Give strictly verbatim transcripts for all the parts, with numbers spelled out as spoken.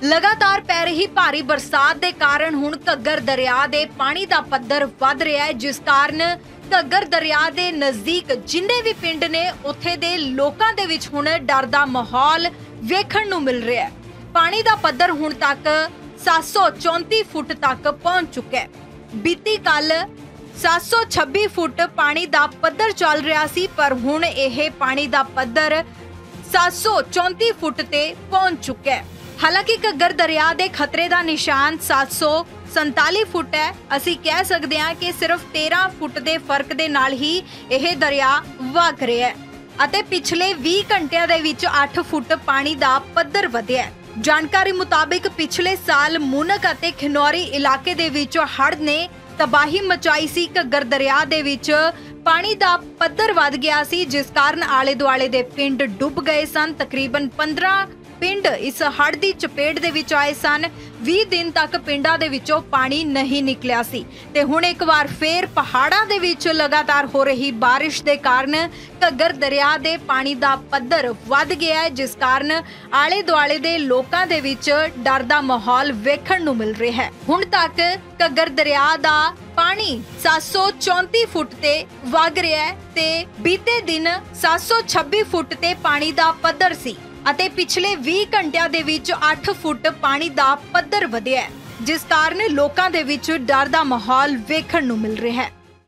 लगातार पै रही भारी बरसात के कारण हुण घग्गर दरिया के पानी का पद्धर वध रहा है, जिस कारण घग्गर दरिया के नज़दीक जिन्ने भी पिंड ने उत्थे दे लोकां दे विच हुण डर दा माहौल वेखण नूं मिल रहा है। पानी का पद्धर हुण तक सात सौ चौंती फुट तक पहुंच चुका है। बीती कल सात सौ छब्बी फुट पानी का पद्धर चल रहा सी, पर हुण यह पानी का पद्धर सात सौ चौंती फुट ते पहुंच चुका है। हालांकि घग्गर दरिया के खतरे का निशान सात सौ संताली फुट है। असी कह सकते हैं कि सिर्फ तेरह फुट के फर्क के नाल ही यह दरिया वग रहा है अते पिछले बीस घंटिया दे विच आठ फुट पानी का पद्धर वधिया है। जानकारी मुताबिक पिछले साल मुनक अते खनौरी इलाके दे विच हड़ ने तबाही मचाई सी। घग्गर दरिया दे विच पानी का पद्धर वध गया सी, जिस कारण आले दुआले दे पिंड डुब गए सन। तकरीबन पंद्रह पिंड इस हड़ की चपेट दे विच आए सन। बीस दिन तक पिंडां दे विचों पानी नहीं निकलिया सी ते हुण एक बार फिर पहाड़ां दे विच लगातार हो रही बारिश के कारण घग्गर दरिया दे पानी का पद्धर वध गया है, जिस कारण आले दुआले दे लोकां दे विच डर दा माहौल वेखण नूं मिल रहा है। हुण तक घग्गर दरिया दा पानी सात सौ चौंती फुट ते वग रहा है ते बीते दिन सात सौ छब्बी फुट ते पानी का पद्धर सी ਅਤੇ पिछले बीस घंटिया ਦੇ ਵਿੱਚ आठ फुट पानी का पद्धर ਵਧਿਆ ਹੈ, जिस कारण लोकां ਦੇ ਵਿੱਚ डर ਦਾ माहौल ਵੇਖਣ ਨੂੰ मिल रहा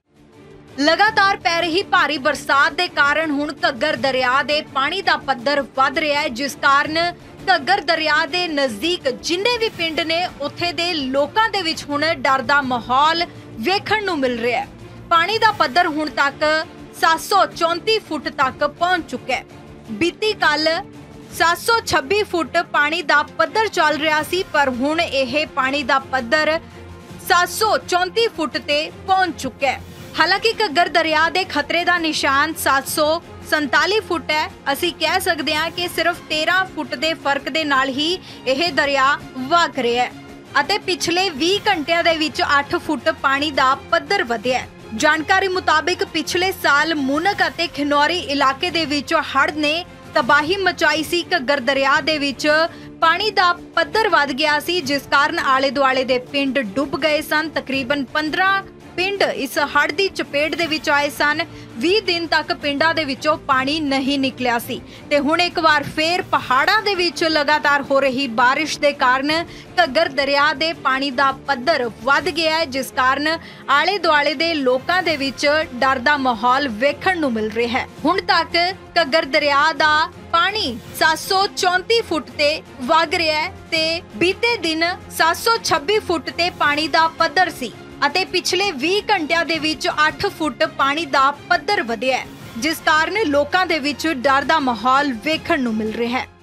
है। लगातार पै रही भारी बरसात के कारण हुण घग्गर दरिया के पानी का पद्धर वध रहा है, जिस कारण घग्गर दरिया के नज़दीक जिन्ने भी पिंड ने उत्थे दे लोकां दे विच हुण डर दा माहौल ਵੇਖਣ ਨੂੰ मिल रहा है। पानी का पद्धर हुण तक सात सौ चौंती फुट तक पहुंच चुका है। बीती कल सात सौ छब्बी फुट पानी का पद्धर चल रहा सी, पर हुण यह पानी का पद्धर सात सौ चौंती फुट ते पहुंच चुका है। हालांकि घग्गर दरिया के खतरे का निशान सात सौ संताली फुट है। असी कह सकते हैं कि सिर्फ तेरह फुट के फर्क के नाल ही यह दरिया वग रहा है अते पिछले बीस घंटिया दे विच आठ फुट पानी का पद्धर वधिया है। जानकारी मुताबिक पिछले साल मुनक अते खनौरी इलाके दे विच हड़ ने तबाही मचाई सी। घग्गर दरिया दे विच पानी का पद्धर वध गया सी, जिस कारण आले दुआले दे पिंड डुब गए सन। तकरीबन पंद्रह पिंड इस हड़ की चपेट दे विच आए सन। बीस दिन तक पिंडां दे विचों पानी नहीं निकलिया सी ते हुण एक बार फिर पहाड़ां दे विच लगातार हो रही बारिश के कारण घग्गर दरिया के पानी का पद्धर वध गया है, जिस कारण आले दुआले दे लोकां दे विच डर दा माहौल वेखण नूं मिल रहा है। हुण तक घग्गर दरिया का पानी सात सौ चौंती फुट ते वग रहा है ते बीते दिन सात सौ छब्बी फुट ते पानी का पद्धर सी ਅਤੇ ਪਿਛਲੇ बीस ਘੰਟਿਆਂ ਦੇ ਵਿੱਚ आठ ਫੁੱਟ ਪਾਣੀ ਦਾ ਪੱਧਰ ਵਧਿਆ ਹੈ, ਜਿਸ ਕਾਰਨ ਲੋਕਾਂ ਦੇ ਵਿੱਚ ਡਰ ਦਾ ਮਾਹੌਲ ਵੇਖਣ ਨੂੰ ਮਿਲ ਰਿਹਾ ਹੈ।